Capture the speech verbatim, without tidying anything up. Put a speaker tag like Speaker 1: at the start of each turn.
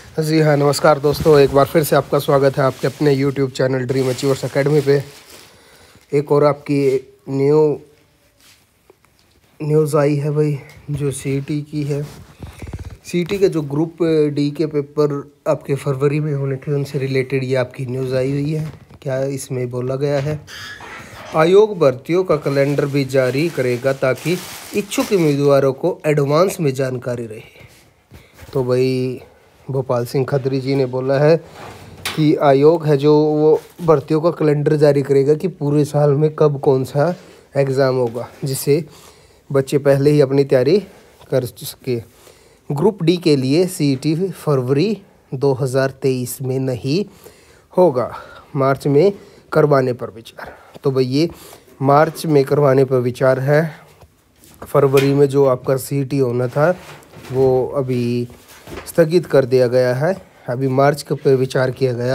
Speaker 1: जी हाँ, नमस्कार दोस्तों, एक बार फिर से आपका स्वागत है आपके अपने YouTube channel dream achievers academy पे। एक और आपकी न्यू न्यूज़ आई है भाई, जो सीईटी की है। सीईटी के जो ग्रुप डी के पेपर आपके फरवरी में होने थे, उनसे रिलेटेड ये आपकी न्यूज़ आई हुई है। क्या इसमें बोला गया है, आयोग भर्तियों का कैलेंडर भी जारी करेगा ताकि इच्छुक उम्मीदवारों को एडवांस में जानकारी रहे। तो भाई भोपाल सिंह खत्री जी ने बोला है कि आयोग है जो वो भर्तियों का कैलेंडर जारी करेगा कि पूरे साल में कब कौन सा एग्ज़ाम होगा, जिससे बच्चे पहले ही अपनी तैयारी कर सके। ग्रुप डी के लिए सीईटी फरवरी दो हज़ार तेईस में नहीं होगा, मार्च में करवाने पर विचार। तो भाई ये मार्च में करवाने पर विचार है। फरवरी में जो आपका सीईटी होना था वो अभी स्थगित कर दिया गया है। अभी मार्च के पर विचार किया गया।